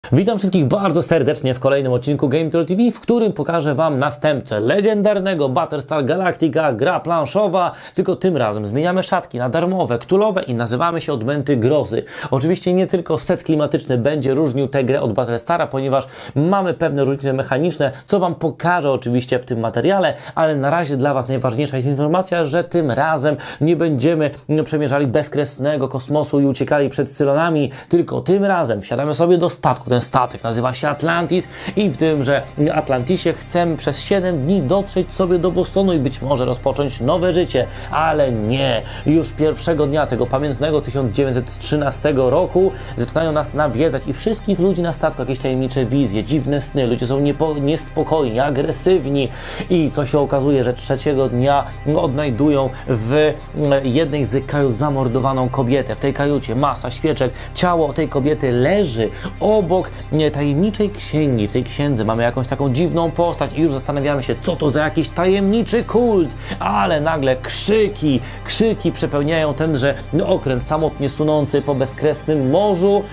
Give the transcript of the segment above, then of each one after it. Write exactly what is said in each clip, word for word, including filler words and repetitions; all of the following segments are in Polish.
Witam wszystkich bardzo serdecznie w kolejnym odcinku GameTroll T V, w którym pokażę Wam następcę legendarnego Battlestar Galactica, gra planszowa, tylko tym razem zmieniamy szatki na darmowe, ktulowe i nazywamy się Odmęty Grozy. Oczywiście nie tylko set klimatyczny będzie różnił tę grę od Battlestara, ponieważ mamy pewne różnice mechaniczne, co Wam pokażę oczywiście w tym materiale, ale na razie dla Was najważniejsza jest informacja, że tym razem nie będziemy przemierzali bezkresnego kosmosu i uciekali przed Cylonami, tylko tym razem wsiadamy sobie do statku. Ten statek nazywa się Atlantis i w tymże Atlantisie chcemy przez siedem dni dotrzeć sobie do Bostonu i być może rozpocząć nowe życie, ale nie. Już pierwszego dnia tego pamiętnego tysiąc dziewięćset trzynastego roku zaczynają nas nawiedzać i wszystkich ludzi na statku jakieś tajemnicze wizje, dziwne sny, ludzie są niepo, niespokojni, agresywni i co się okazuje, że trzeciego dnia odnajdują w jednej z kajut zamordowaną kobietę. W tej kajucie masa świeczek, ciało tej kobiety leży obok tajemniczej księgi. W tej księdze mamy jakąś taką dziwną postać i już zastanawiamy się, co to za jakiś tajemniczy kult, ale nagle krzyki, krzyki przepełniają tenże okręt samotnie sunący po bezkresnym morzu,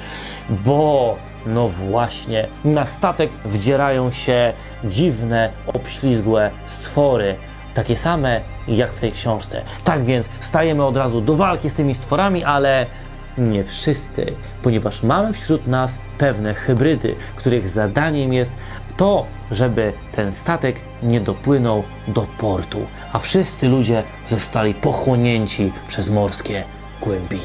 bo no właśnie, na statek wdzierają się dziwne, obślizgłe stwory, takie same jak w tej książce. Tak więc stajemy od razu do walki z tymi stworami, ale nie wszyscy, ponieważ mamy wśród nas pewne hybrydy, których zadaniem jest to, żeby ten statek nie dopłynął do portu, a wszyscy ludzie zostali pochłonięci przez morskie głębiny.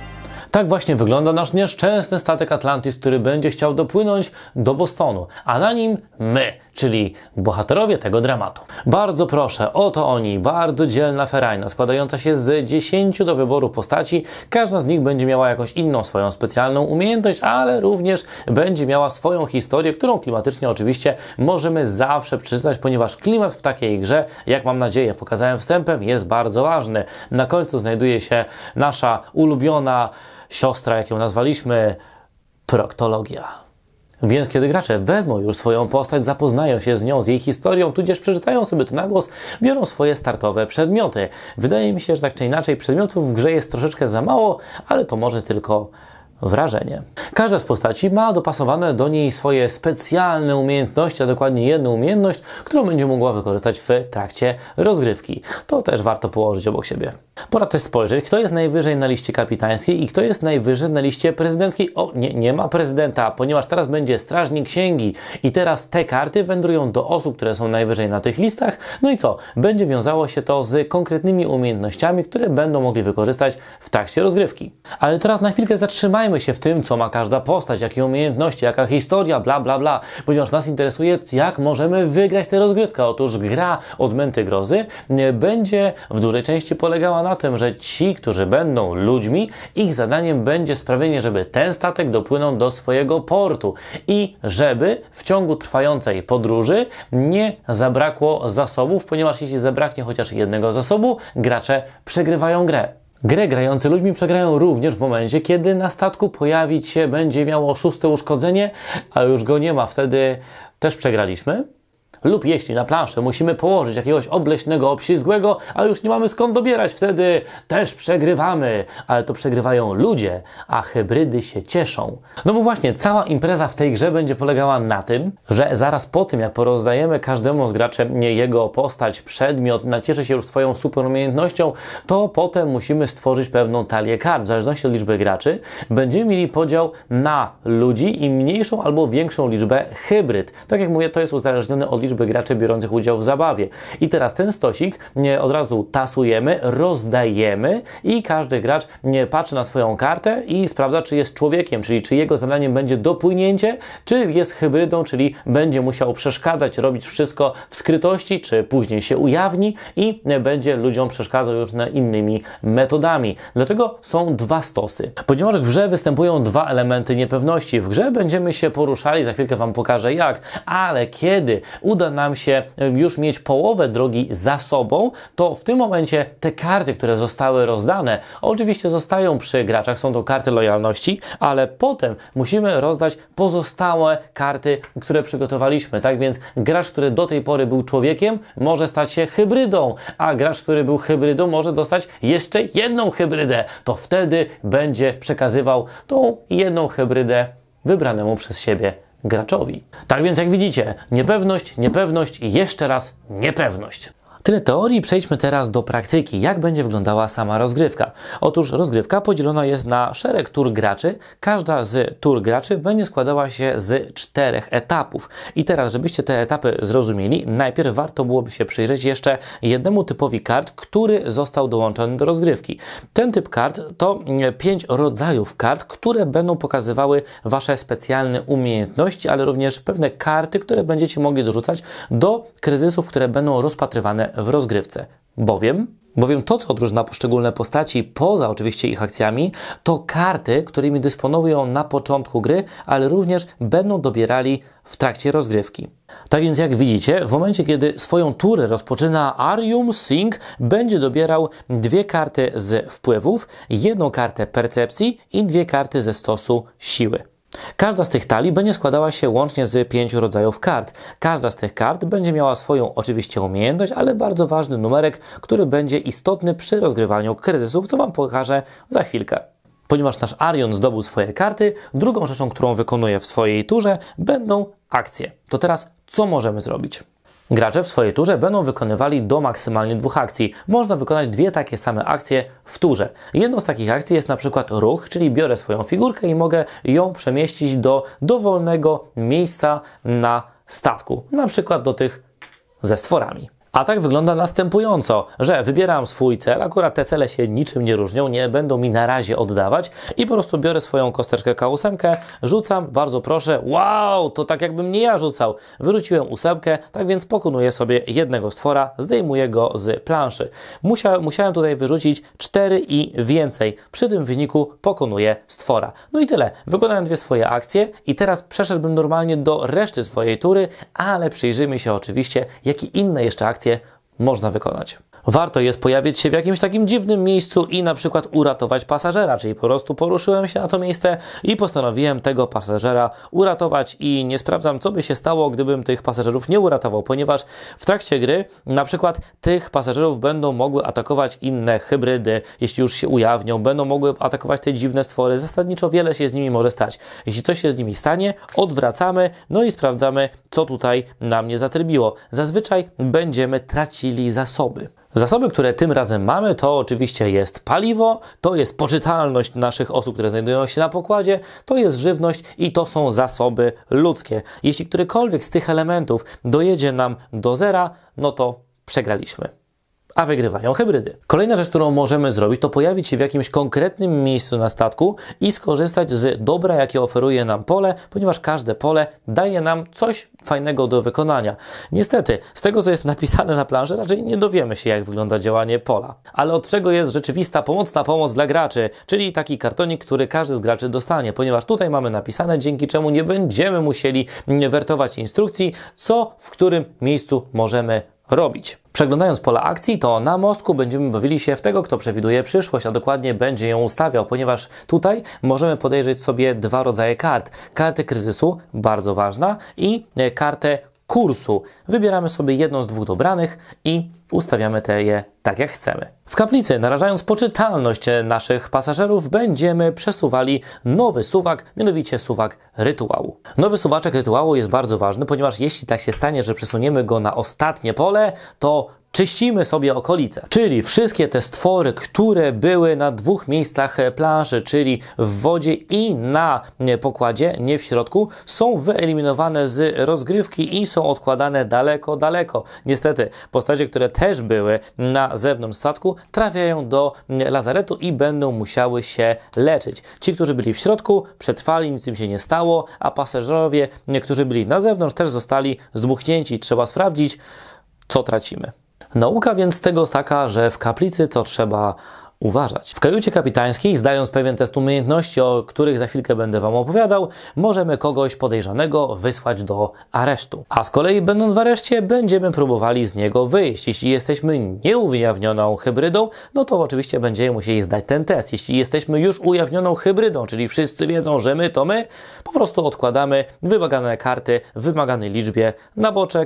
Tak właśnie wygląda nasz nieszczęsny statek Atlantis, który będzie chciał dopłynąć do Bostonu, a na nim my, czyli bohaterowie tego dramatu. Bardzo proszę, oto oni, bardzo dzielna ferajna, składająca się z dziesięciu do wyboru postaci. Każda z nich będzie miała jakąś inną swoją specjalną umiejętność, ale również będzie miała swoją historię, którą klimatycznie oczywiście możemy zawsze przeczytać, ponieważ klimat w takiej grze, jak mam nadzieję pokazałem wstępem, jest bardzo ważny. Na końcu znajduje się nasza ulubiona siostra, jak ją nazwaliśmy, proktologia. Więc kiedy gracze wezmą już swoją postać, zapoznają się z nią, z jej historią, tudzież przeczytają sobie to na głos, biorą swoje startowe przedmioty. Wydaje mi się, że tak czy inaczej przedmiotów w grze jest troszeczkę za mało, ale to może tylko wrażenie. Każda z postaci ma dopasowane do niej swoje specjalne umiejętności, a dokładnie jedną umiejętność, którą będzie mogła wykorzystać w trakcie rozgrywki. To też warto położyć obok siebie. Pora też spojrzeć, kto jest najwyżej na liście kapitańskiej i kto jest najwyżej na liście prezydenckiej. O, nie, nie ma prezydenta, ponieważ teraz będzie strażnik księgi i teraz te karty wędrują do osób, które są najwyżej na tych listach. No i co? Będzie wiązało się to z konkretnymi umiejętnościami, które będą mogli wykorzystać w trakcie rozgrywki. Ale teraz na chwilkę zatrzymajmy się w tym, co ma każda postać, jakie umiejętności, jaka historia, bla bla bla, ponieważ nas interesuje, jak możemy wygrać tę rozgrywkę. Otóż gra Odmęty Grozy będzie w dużej części polegała na tym, że ci, którzy będą ludźmi, ich zadaniem będzie sprawienie, żeby ten statek dopłynął do swojego portu i żeby w ciągu trwającej podróży nie zabrakło zasobów, ponieważ jeśli zabraknie chociaż jednego zasobu, gracze przegrywają grę. Grę grający ludźmi przegrają również w momencie, kiedy na statku pojawić się będzie miało szóste uszkodzenie, a już go nie ma, wtedy też przegraliśmy. Lub jeśli na planszę musimy położyć jakiegoś obleśnego, obślizgłego, a już nie mamy skąd dobierać, wtedy też przegrywamy. Ale to przegrywają ludzie, a hybrydy się cieszą. No bo właśnie cała impreza w tej grze będzie polegała na tym, że zaraz po tym, jak porozdajemy każdemu z graczy jego postać, przedmiot, nacieszy się już swoją super umiejętnością, to potem musimy stworzyć pewną talię kart. W zależności od liczby graczy będziemy mieli podział na ludzi i mniejszą albo większą liczbę hybryd. Tak jak mówię, to jest uzależnione od liczby graczy biorących udział w zabawie. I teraz ten stosik od razu tasujemy, rozdajemy i każdy gracz patrzy na swoją kartę i sprawdza, czy jest człowiekiem, czyli czy jego zadaniem będzie dopłynięcie, czy jest hybrydą, czyli będzie musiał przeszkadzać, robić wszystko w skrytości, czy później się ujawni i będzie ludziom przeszkadzał już innymi metodami. Dlaczego są dwa stosy? Ponieważ w grze występują dwa elementy niepewności. W grze będziemy się poruszali, za chwilkę Wam pokażę jak, ale kiedy uda nam się już mieć połowę drogi za sobą, to w tym momencie te karty, które zostały rozdane, oczywiście zostają przy graczach, są to karty lojalności, ale potem musimy rozdać pozostałe karty, które przygotowaliśmy. Tak więc gracz, który do tej pory był człowiekiem, może stać się hybrydą, a gracz, który był hybrydą, może dostać jeszcze jedną hybrydę. To wtedy będzie przekazywał tą jedną hybrydę wybranemu przez siebie graczowi. Tak więc jak widzicie, niepewność, niepewność i jeszcze raz niepewność. Tyle teorii, przejdźmy teraz do praktyki. Jak będzie wyglądała sama rozgrywka? Otóż rozgrywka podzielona jest na szereg tur graczy. Każda z tur graczy będzie składała się z czterech etapów. I teraz, żebyście te etapy zrozumieli, najpierw warto byłoby się przyjrzeć jeszcze jednemu typowi kart, który został dołączony do rozgrywki. Ten typ kart to pięć rodzajów kart, które będą pokazywały wasze specjalne umiejętności, ale również pewne karty, które będziecie mogli dorzucać do kryzysów, które będą rozpatrywane w rozgrywce. Bowiem, bowiem to, co odróżnia poszczególne postaci, poza oczywiście ich akcjami, to karty, którymi dysponują na początku gry, ale również będą dobierali w trakcie rozgrywki. Tak więc jak widzicie, w momencie, kiedy swoją turę rozpoczyna Arium Singh, będzie dobierał dwie karty z wpływów, jedną kartę percepcji i dwie karty ze stosu siły. Każda z tych talii będzie składała się łącznie z pięciu rodzajów kart. Każda z tych kart będzie miała swoją oczywiście umiejętność, ale bardzo ważny numerek, który będzie istotny przy rozgrywaniu kryzysów, co Wam pokażę za chwilkę. Ponieważ nasz Arion zdobył swoje karty, drugą rzeczą, którą wykonuje w swojej turze, będą akcje. To teraz co możemy zrobić? Gracze w swojej turze będą wykonywali do maksymalnie dwóch akcji. Można wykonać dwie takie same akcje w turze. Jedną z takich akcji jest na przykład ruch, czyli biorę swoją figurkę i mogę ją przemieścić do dowolnego miejsca na statku. Na przykład do tych ze stworami. Atak wygląda następująco, że wybieram swój cel, akurat te cele się niczym nie różnią, nie będą mi na razie oddawać i po prostu biorę swoją kosteczkę K osiem, rzucam, bardzo proszę, wow, to tak jakbym nie ja rzucał. Wyrzuciłem ósemkę, tak więc pokonuję sobie jednego stwora, zdejmuję go z planszy. Musia, musiałem tutaj wyrzucić cztery i więcej, przy tym wyniku pokonuję stwora. No i tyle, wykonałem dwie swoje akcje i teraz przeszedłbym normalnie do reszty swojej tury, ale przyjrzyjmy się oczywiście, jakie inne jeszcze akcje można wykonać. Warto jest pojawić się w jakimś takim dziwnym miejscu i na przykład uratować pasażera, czyli po prostu poruszyłem się na to miejsce i postanowiłem tego pasażera uratować i nie sprawdzam, co by się stało, gdybym tych pasażerów nie uratował, ponieważ w trakcie gry na przykład tych pasażerów będą mogły atakować inne hybrydy, jeśli już się ujawnią, będą mogły atakować te dziwne stwory, zasadniczo wiele się z nimi może stać. Jeśli coś się z nimi stanie, odwracamy, no i sprawdzamy, co tutaj nam nie zatrybiło. Zazwyczaj będziemy tracili zasoby. Zasoby, które tym razem mamy, to oczywiście jest paliwo, to jest poczytalność naszych osób, które znajdują się na pokładzie, to jest żywność i to są zasoby ludzkie. Jeśli którykolwiek z tych elementów dojedzie nam do zera, no to przegraliśmy. A wygrywają hybrydy. Kolejna rzecz, którą możemy zrobić, to pojawić się w jakimś konkretnym miejscu na statku i skorzystać z dobra, jakie oferuje nam pole, ponieważ każde pole daje nam coś fajnego do wykonania. Niestety, z tego, co jest napisane na planszy, raczej nie dowiemy się, jak wygląda działanie pola. Ale od czego jest rzeczywista pomocna pomoc dla graczy, czyli taki kartonik, który każdy z graczy dostanie, ponieważ tutaj mamy napisane, dzięki czemu nie będziemy musieli wertować instrukcji, co w którym miejscu możemy robić. Przeglądając pola akcji, to na mostku będziemy bawili się w tego, kto przewiduje przyszłość, a dokładnie będzie ją ustawiał, ponieważ tutaj możemy podejrzeć sobie dwa rodzaje kart. Kartę kryzysu, bardzo ważna, i kartę kursu. Wybieramy sobie jedną z dwóch dobranych i ustawiamy te je tak, jak chcemy. W kaplicy, narażając poczytalność naszych pasażerów, będziemy przesuwali nowy suwak, mianowicie suwak rytuału. Nowy suwaczek rytuału jest bardzo ważny, ponieważ jeśli tak się stanie, że przesuniemy go na ostatnie pole, to czyścimy sobie okolice. Czyli wszystkie te stwory, które były na dwóch miejscach planszy, czyli w wodzie i na pokładzie, nie w środku, są wyeliminowane z rozgrywki i są odkładane daleko, daleko. Niestety, postacie, które też były na zewnątrz statku, trafiają do lazaretu i będą musiały się leczyć. Ci, którzy byli w środku, przetrwali, nic im się nie stało, a pasażerowie, którzy byli na zewnątrz, też zostali zdmuchnięci. Trzeba sprawdzić, co tracimy. Nauka więc z tego taka, że w kaplicy to trzeba uważać. W kajucie kapitańskiej, zdając pewien test umiejętności, o których za chwilkę będę Wam opowiadał, możemy kogoś podejrzanego wysłać do aresztu. A z kolei, będąc w areszcie, będziemy próbowali z niego wyjść. Jeśli jesteśmy nieujawnioną hybrydą, no to oczywiście będziemy musieli zdać ten test. Jeśli jesteśmy już ujawnioną hybrydą, czyli wszyscy wiedzą, że my to my, po prostu odkładamy wymagane karty w wymaganej liczbie na boczek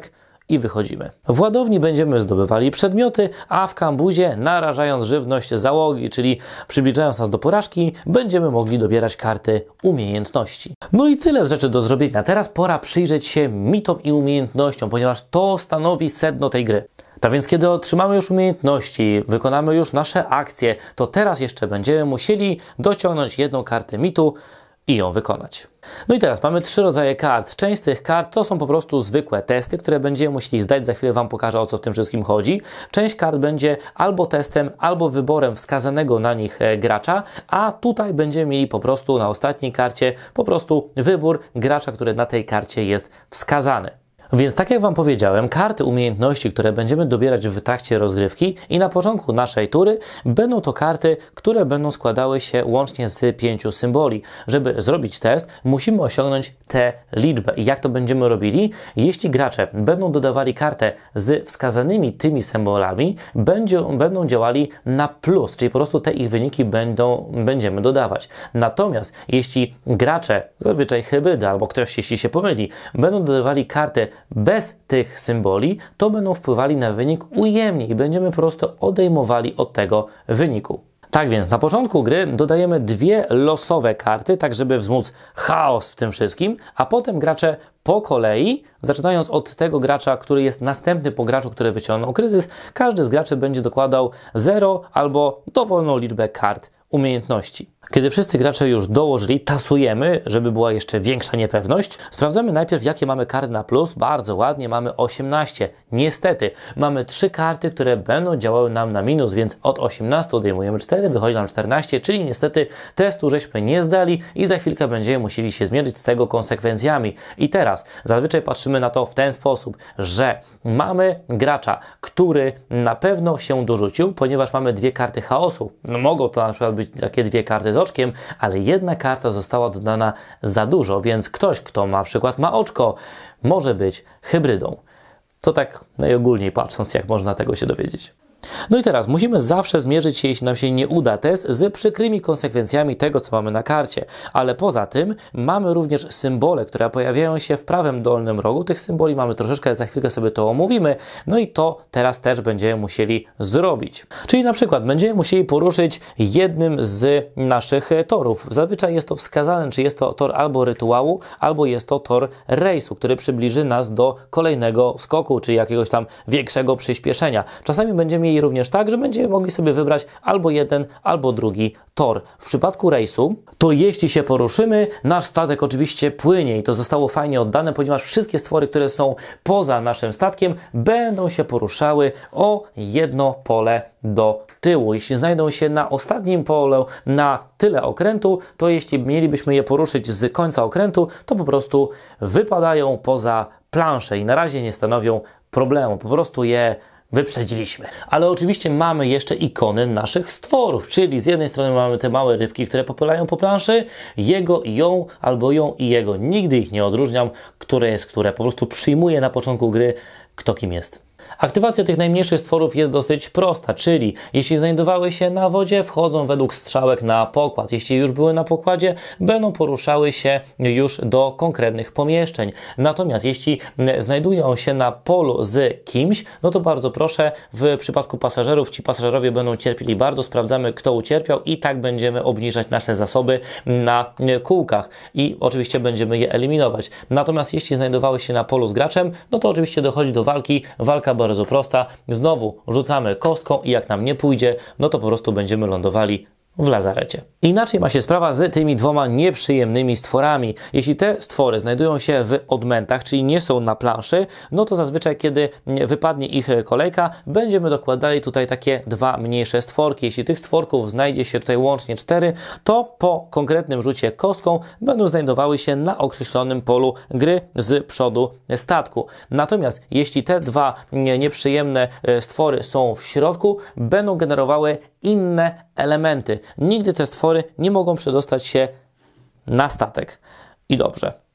i wychodzimy. W ładowni będziemy zdobywali przedmioty, a w kambuzie, narażając żywność załogi, czyli przybliżając nas do porażki, będziemy mogli dobierać karty umiejętności. No i tyle rzeczy do zrobienia. Teraz pora przyjrzeć się mitom i umiejętnościom, ponieważ to stanowi sedno tej gry. Tak więc kiedy otrzymamy już umiejętności, wykonamy już nasze akcje, to teraz jeszcze będziemy musieli dociągnąć jedną kartę mitu i ją wykonać. No i teraz mamy trzy rodzaje kart. Część z tych kart to są po prostu zwykłe testy, które będziemy musieli zdać. Za chwilę Wam pokażę, o co w tym wszystkim chodzi. Część kart będzie albo testem, albo wyborem wskazanego na nich gracza, a tutaj będziemy mieli po prostu na ostatniej karcie po prostu wybór gracza, który na tej karcie jest wskazany. Więc tak jak Wam powiedziałem, karty umiejętności, które będziemy dobierać w trakcie rozgrywki i na początku naszej tury będą to karty, które będą składały się łącznie z pięciu symboli. Żeby zrobić test, musimy osiągnąć tę liczbę. I jak to będziemy robili? Jeśli gracze będą dodawali kartę z wskazanymi tymi symbolami, będzie, będą działali na plus, czyli po prostu te ich wyniki będą, będziemy dodawać. Natomiast jeśli gracze, zazwyczaj hybrydy albo ktoś, jeśli się pomyli, będą dodawali kartę bez tych symboli, to będą wpływali na wynik ujemnie i będziemy po prostu odejmowali od tego wyniku. Tak więc na początku gry dodajemy dwie losowe karty, tak żeby wzmóc chaos w tym wszystkim, a potem gracze po kolei, zaczynając od tego gracza, który jest następny po graczu, który wyciągnął kryzys, każdy z graczy będzie dokładał zero albo dowolną liczbę kart umiejętności. Kiedy wszyscy gracze już dołożyli, tasujemy, żeby była jeszcze większa niepewność. Sprawdzamy najpierw, jakie mamy karty na plus. Bardzo ładnie, mamy osiemnaście. Niestety, mamy trzy karty, które będą działały nam na minus, więc od osiemnastu odejmujemy cztery, wychodzi nam czternaście, czyli niestety testu żeśmy nie zdali i za chwilkę będziemy musieli się zmierzyć z tego konsekwencjami. I teraz zazwyczaj patrzymy na to w ten sposób, że mamy gracza, który na pewno się dorzucił, ponieważ mamy dwie karty chaosu. No, mogą to na przykład być takie dwie karty z oczkiem, ale jedna karta została dodana za dużo, więc ktoś, kto na przykład ma oczko, może być hybrydą. To tak najogólniej patrząc, jak można tego się dowiedzieć. No i teraz musimy zawsze zmierzyć się, jeśli nam się nie uda test, z przykrymi konsekwencjami tego, co mamy na karcie. Ale poza tym mamy również symbole, które pojawiają się w prawym dolnym rogu. Tych symboli mamy troszeczkę, za chwilkę sobie to omówimy. No i to teraz też będziemy musieli zrobić. Czyli na przykład będziemy musieli poruszyć jednym z naszych torów. Zazwyczaj jest to wskazane, czy jest to tor albo rytuału, albo jest to tor rejsu, który przybliży nas do kolejnego skoku, czy jakiegoś tam większego przyspieszenia. Czasami będziemy mieli również tak, że będziemy mogli sobie wybrać albo jeden, albo drugi tor. W przypadku rejsu, to jeśli się poruszymy, nasz statek oczywiście płynie i to zostało fajnie oddane, ponieważ wszystkie stwory, które są poza naszym statkiem, będą się poruszały o jedno pole do tyłu. Jeśli znajdą się na ostatnim polu, na tyle okrętu, to jeśli mielibyśmy je poruszyć z końca okrętu, to po prostu wypadają poza planszę i na razie nie stanowią problemu. Po prostu je wyprzedziliśmy. Ale oczywiście mamy jeszcze ikony naszych stworów, czyli z jednej strony mamy te małe rybki, które popylają po planszy, jego i ją, albo ją i jego. Nigdy ich nie odróżniam, które jest które. Po prostu przyjmuję na początku gry, kto kim jest. Aktywacja tych najmniejszych stworów jest dosyć prosta, czyli jeśli znajdowały się na wodzie, wchodzą według strzałek na pokład. Jeśli już były na pokładzie, będą poruszały się już do konkretnych pomieszczeń. Natomiast jeśli znajdują się na polu z kimś, no to bardzo proszę, w przypadku pasażerów, ci pasażerowie będą cierpieli bardzo, sprawdzamy, kto ucierpiał i tak będziemy obniżać nasze zasoby na kółkach i oczywiście będziemy je eliminować. Natomiast jeśli znajdowały się na polu z graczem, no to oczywiście dochodzi do walki. Walka bardzo prosta. Znowu rzucamy kostką i jak nam nie pójdzie, no to po prostu będziemy lądowali w lazarecie. Inaczej ma się sprawa z tymi dwoma nieprzyjemnymi stworami. Jeśli te stwory znajdują się w odmętach, czyli nie są na planszy, no to zazwyczaj, kiedy wypadnie ich kolejka, będziemy dokładali tutaj takie dwa mniejsze stworki. Jeśli tych stworków znajdzie się tutaj łącznie cztery, to po konkretnym rzucie kostką będą znajdowały się na określonym polu gry z przodu statku. Natomiast jeśli te dwa nieprzyjemne stwory są w środku, będą generowały inne elementy. Nigdy te stwory nie mogą przedostać się na statek. I dobrze.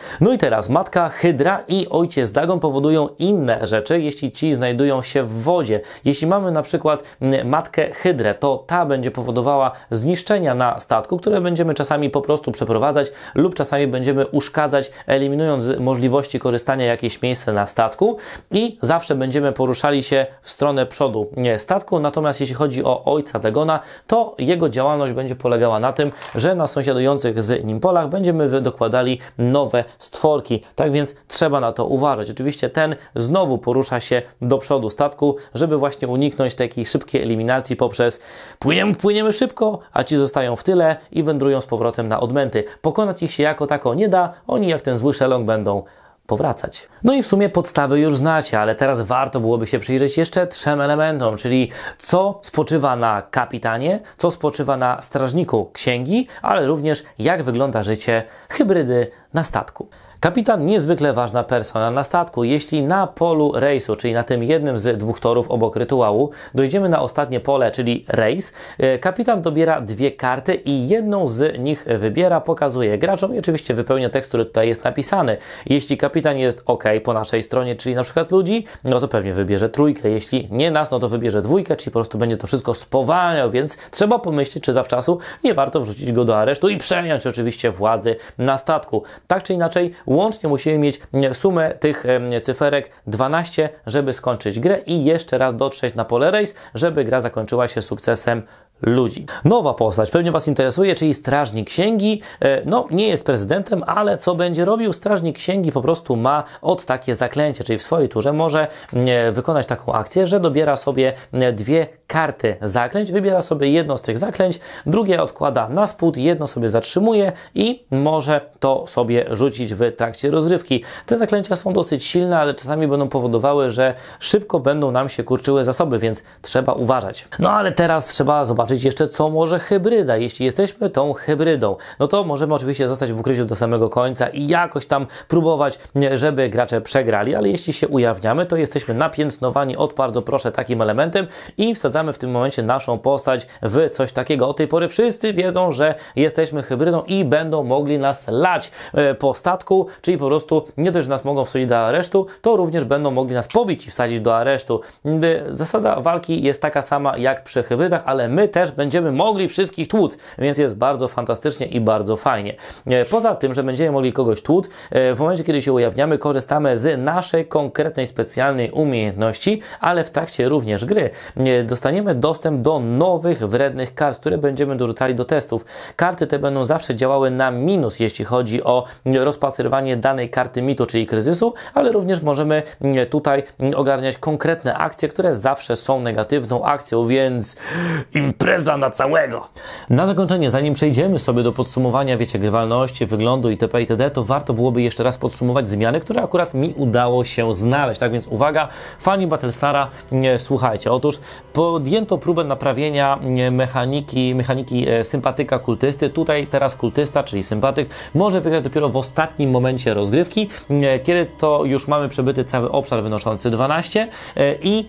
No i teraz matka Hydra i ojciec Dagon powodują inne rzeczy, jeśli ci znajdują się w wodzie. Jeśli mamy na przykład matkę Hydrę, to ta będzie powodowała zniszczenia na statku, które będziemy czasami po prostu przeprowadzać lub czasami będziemy uszkadzać, eliminując możliwości korzystania jakieś miejsce na statku i zawsze będziemy poruszali się w stronę przodu statku. Natomiast jeśli chodzi o ojca Dagona, to jego działalność będzie polegała na tym, że na sąsiadujących z nim polach będziemy dokładali nowe stworki. Tak więc trzeba na to uważać. Oczywiście ten znowu porusza się do przodu statku, żeby właśnie uniknąć takiej szybkiej eliminacji poprzez płyniemy, płyniemy szybko, a ci zostają w tyle i wędrują z powrotem na odmęty. Pokonać ich się jako tako nie da, oni jak ten zły szeląg będą powracać. No i w sumie podstawy już znacie, ale teraz warto byłoby się przyjrzeć jeszcze trzem elementom, czyli co spoczywa na kapitanie, co spoczywa na strażniku księgi, ale również jak wygląda życie hybrydy na statku. Kapitan niezwykle ważna persona na statku. Jeśli na polu rejsu, czyli na tym jednym z dwóch torów obok rytuału, dojdziemy na ostatnie pole, czyli rejs, kapitan dobiera dwie karty i jedną z nich wybiera, pokazuje graczom i oczywiście wypełnia tekst, który tutaj jest napisany. Jeśli kapitan jest OK po naszej stronie, czyli na przykład ludzi, no to pewnie wybierze trójkę. Jeśli nie nas, no to wybierze dwójkę, czyli po prostu będzie to wszystko spowalniał, więc trzeba pomyśleć, czy zawczasu nie warto wrzucić go do aresztu i przejąć oczywiście władzy na statku. Tak czy inaczej, łącznie musimy mieć sumę tych cyferek dwanaście, żeby skończyć grę i jeszcze raz dotrzeć na pole rejs, żeby gra zakończyła się sukcesem ludzi. Nowa postać, pewnie Was interesuje, czyli Strażnik Księgi. No, nie jest prezydentem, ale co będzie robił? Strażnik Księgi po prostu ma od takie zaklęcie, czyli w swojej turze może wykonać taką akcję, że dobiera sobie dwie karty zaklęć, wybiera sobie jedno z tych zaklęć, drugie odkłada na spód, jedno sobie zatrzymuje i może to sobie rzucić w trakcie rozrywki. Te zaklęcia są dosyć silne, ale czasami będą powodowały, że szybko będą nam się kurczyły zasoby, więc trzeba uważać. No ale teraz trzeba zobaczyć jeszcze, co może hybryda. Jeśli jesteśmy tą hybrydą, no to możemy oczywiście zostać w ukryciu do samego końca i jakoś tam próbować, żeby gracze przegrali, ale jeśli się ujawniamy, to jesteśmy napiętnowani od bardzo proszę takim elementem i wsadzamy w tym momencie naszą postać w coś takiego. Od tej pory wszyscy wiedzą, że jesteśmy hybrydą i będą mogli nas lać po statku, czyli po prostu nie dość, że nas mogą wsadzić do aresztu, to również będą mogli nas pobić i wsadzić do aresztu. Zasada walki jest taka sama jak przy hybrydach, ale my też będziemy mogli wszystkich tłuc, więc jest bardzo fantastycznie i bardzo fajnie. Poza tym, że będziemy mogli kogoś tłuc, w momencie, kiedy się ujawniamy, korzystamy z naszej konkretnej, specjalnej umiejętności, ale w trakcie również gry dostaniemy dostęp do nowych, wrednych kart, które będziemy dorzucali do testów. Karty te będą zawsze działały na minus, jeśli chodzi o rozpatrywanie danej karty mitu, czyli kryzysu, ale również możemy tutaj ogarniać konkretne akcje, które zawsze są negatywną akcją, więc impreza na całego. Na zakończenie, zanim przejdziemy sobie do podsumowania, wiecie, grywalności, wyglądu itp. itd., to warto byłoby jeszcze raz podsumować zmiany, które akurat mi udało się znaleźć. Tak więc uwaga, fani Battlestara, nie, słuchajcie, otóż podjęto próbę naprawienia mechaniki, mechaniki sympatyka kultysty. Tutaj teraz kultysta, czyli sympatyk, może wygrać dopiero w ostatnim momencie rozgrywki, kiedy to już mamy przebyty cały obszar wynoszący dwanaście i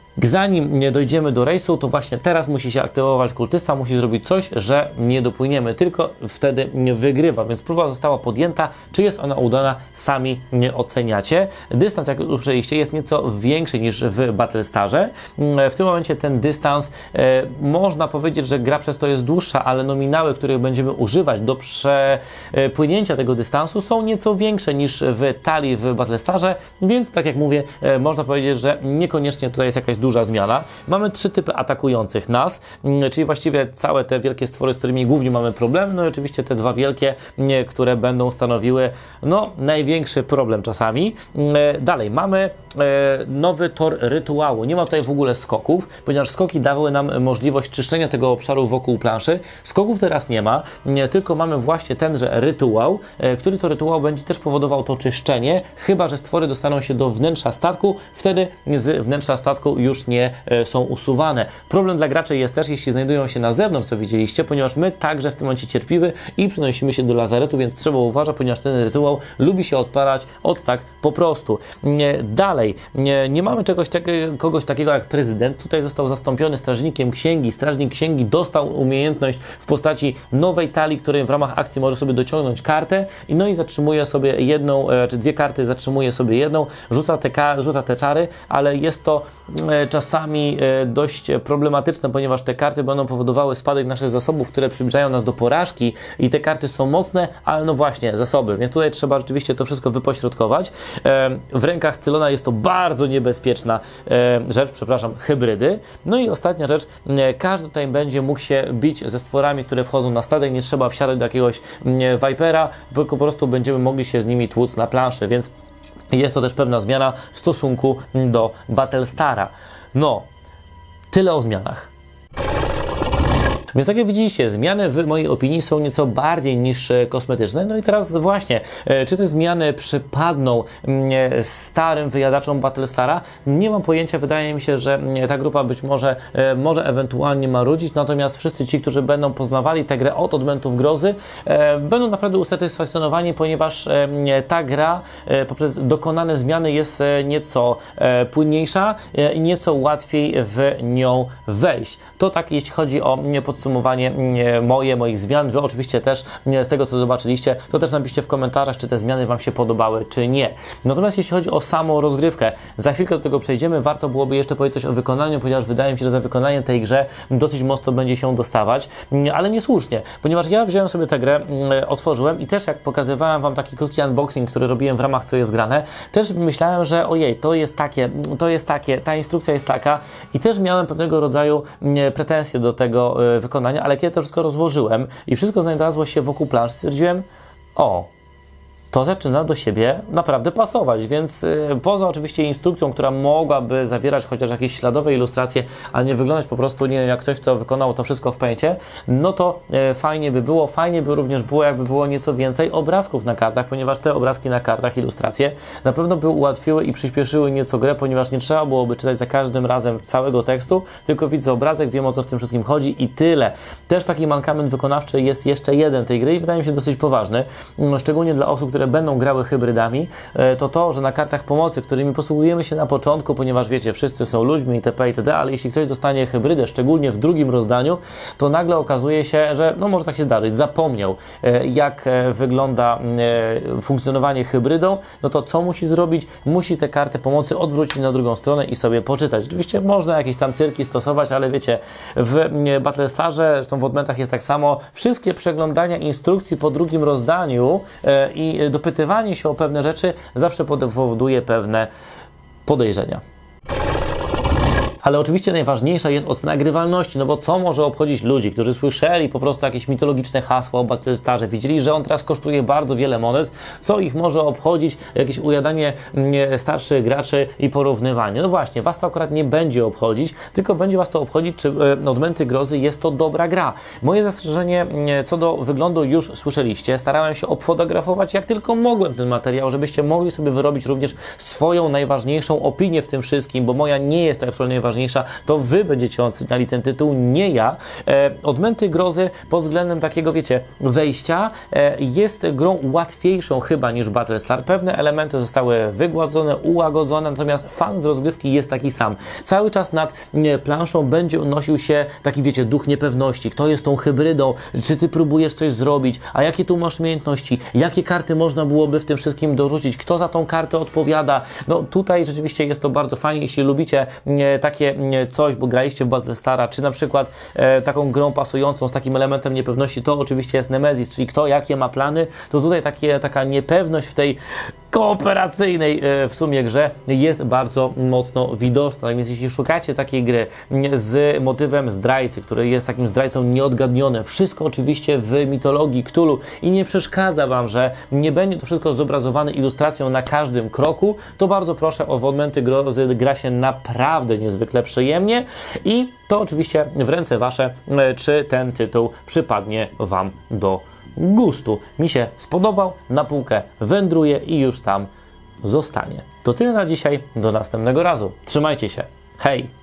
zanim nie dojdziemy do rejsu, to właśnie teraz musi się aktywować kultysta, musi zrobić coś, że nie dopłyniemy, tylko wtedy wygrywa, więc próba została podjęta. Czy jest ona udana, sami nie oceniacie. Dystans, jak już przejście, jest nieco większy niż w Battlestarze. W tym momencie ten dystans, e, można powiedzieć, że gra przez to jest dłuższa, ale nominały, których będziemy używać do przepłynięcia tego dystansu, są nieco większe niż w talii w Battlestarze, więc tak jak mówię, e, można powiedzieć, że niekoniecznie tutaj jest jakaś duża zmiana. Mamy trzy typy atakujących nas, czyli właściwie całe te wielkie stwory, z którymi głównie mamy problem, no i oczywiście te dwa wielkie, które będą stanowiły no największy problem czasami. Dalej mamy nowy tor rytuału. Nie ma tutaj w ogóle skoków, ponieważ skoki dawały nam możliwość czyszczenia tego obszaru wokół planszy. Skoków teraz nie ma, tylko mamy właśnie tenże rytuał, który to rytuał będzie też powodował to czyszczenie, chyba że stwory dostaną się do wnętrza statku, wtedy z wnętrza statku już już nie e, są usuwane. Problem dla graczy jest też, jeśli znajdują się na zewnątrz, co widzieliście, ponieważ my także w tym momencie cierpliwy i przenosimy się do lazaretu, więc trzeba uważać, ponieważ ten rytuał lubi się odpalać od tak po prostu. Nie, dalej, nie, nie mamy czegoś takiego, kogoś takiego jak prezydent. Tutaj został zastąpiony strażnikiem księgi. Strażnik księgi dostał umiejętność w postaci nowej talii, której w ramach akcji może sobie dociągnąć kartę i no i zatrzymuje sobie jedną, e, czy dwie karty, zatrzymuje sobie jedną, rzuca te, rzuca te czary, ale jest to e, czasami e, dość problematyczne, ponieważ te karty będą powodowały spadek naszych zasobów, które przybliżają nas do porażki i te karty są mocne, ale no właśnie, zasoby, więc tutaj trzeba rzeczywiście to wszystko wypośrodkować. E, w rękach Cylona jest to bardzo niebezpieczna e, rzecz, przepraszam, hybrydy. No i ostatnia rzecz, e, każdy tutaj będzie mógł się bić ze stworami, które wchodzą na statek, nie trzeba wsiadać do jakiegoś e, Vipera, tylko po prostu będziemy mogli się z nimi tłuc na planszy, więc jest to też pewna zmiana w stosunku do Battlestara. No, tyle o zmianach. Więc tak jak widzieliście, zmiany w mojej opinii są nieco bardziej niż kosmetyczne. No i teraz właśnie, czy te zmiany przypadną starym wyjadaczom Battlestara? Nie mam pojęcia, wydaje mi się, że ta grupa być może może ewentualnie marudzić, natomiast wszyscy ci, którzy będą poznawali tę grę od odmętów grozy, będą naprawdę usatysfakcjonowani, ponieważ ta gra poprzez dokonane zmiany jest nieco płynniejsza i nieco łatwiej w nią wejść. To tak, jeśli chodzi o podsumowanie moje, moich zmian. Wy oczywiście też z tego, co zobaczyliście, to też napiszcie w komentarzach, czy te zmiany Wam się podobały, czy nie. Natomiast jeśli chodzi o samą rozgrywkę, za chwilkę do tego przejdziemy, warto byłoby jeszcze powiedzieć coś o wykonaniu, ponieważ wydaje mi się, że za wykonanie tej grze dosyć mocno będzie się dostawać, ale niesłusznie, ponieważ ja wziąłem sobie tę grę, otworzyłem i też jak pokazywałem Wam taki krótki unboxing, który robiłem w ramach Co jest grane, też myślałem, że ojej, to jest takie, to jest takie, ta instrukcja jest taka i też miałem pewnego rodzaju pretensje do tego wykonania, ale kiedy to wszystko rozłożyłem i wszystko znalazło się wokół plansz, stwierdziłem, o, to zaczyna do siebie naprawdę pasować, więc yy, poza oczywiście instrukcją, która mogłaby zawierać chociaż jakieś śladowe ilustracje, a nie wyglądać po prostu, nie wiem, jak ktoś, kto wykonał to wszystko w Paincie, no to yy, fajnie by było, fajnie by również było, jakby było nieco więcej obrazków na kartach, ponieważ te obrazki na kartach, ilustracje, na pewno by ułatwiły i przyspieszyły nieco grę, ponieważ nie trzeba byłoby czytać za każdym razem całego tekstu, tylko widzę obrazek, wiem, o co w tym wszystkim chodzi i tyle. Też taki mankament wykonawczy jest jeszcze jeden tej gry i wydaje mi się dosyć poważny, no, szczególnie dla osób, które będą grały hybrydami, to to, że na kartach pomocy, którymi posługujemy się na początku, ponieważ wiecie, wszyscy są ludźmi itp., itd., ale jeśli ktoś dostanie hybrydę, szczególnie w drugim rozdaniu, to nagle okazuje się, że no może tak się zdarzyć, zapomniał jak wygląda funkcjonowanie hybrydą, no to co musi zrobić? Musi te karty pomocy odwrócić na drugą stronę i sobie poczytać. Oczywiście można jakieś tam cyrki stosować, ale wiecie, w Battlestarze, zresztą w odmętach jest tak samo, wszystkie przeglądania instrukcji po drugim rozdaniu i dopytywanie się o pewne rzeczy zawsze powoduje pewne podejrzenia. Ale oczywiście najważniejsza jest ocena grywalności, no bo co może obchodzić ludzi, którzy słyszeli po prostu jakieś mitologiczne hasła o Battlestarze, widzieli, że on teraz kosztuje bardzo wiele monet, co ich może obchodzić jakieś ujadanie starszych graczy i porównywanie. No właśnie, Was to akurat nie będzie obchodzić, tylko będzie Was to obchodzić, czy e, Odmęty Grozy jest to dobra gra. Moje zastrzeżenie e, co do wyglądu już słyszeliście, starałem się obfotografować jak tylko mogłem ten materiał, żebyście mogli sobie wyrobić również swoją najważniejszą opinię w tym wszystkim, bo moja nie jest to absolutnie najważniejsza. To Wy będziecie oceniali ten tytuł, nie ja. E, Odmęty Grozy pod względem takiego, wiecie, wejścia e, jest grą łatwiejszą chyba niż Battlestar. Pewne elementy zostały wygładzone, ułagodzone, natomiast fan z rozgrywki jest taki sam. Cały czas nad nie, planszą będzie unosił się taki, wiecie, duch niepewności. Kto jest tą hybrydą? Czy Ty próbujesz coś zrobić? A jakie tu masz umiejętności? Jakie karty można byłoby w tym wszystkim dorzucić? Kto za tą kartę odpowiada? No tutaj rzeczywiście jest to bardzo fajnie, jeśli lubicie nie, takie coś, bo graliście w Battlestara, czy na przykład e, taką grą pasującą z takim elementem niepewności, to oczywiście jest Nemesis, czyli kto jakie ma plany, to tutaj takie, taka niepewność w tej kooperacyjnej e, w sumie grze jest bardzo mocno widoczna. Więc jeśli szukacie takiej gry z motywem zdrajcy, który jest takim zdrajcą nieodgadnionym, wszystko oczywiście w mitologii Cthulhu i nie przeszkadza Wam, że nie będzie to wszystko zobrazowane ilustracją na każdym kroku, to bardzo proszę o Odmęty Grozy, gra się naprawdę niezwykle przyjemnie i to oczywiście w ręce Wasze, czy ten tytuł przypadnie Wam do gustu. Mi się spodobał, na półkę wędruje i już tam zostanie. To tyle na dzisiaj, do następnego razu. Trzymajcie się, hej!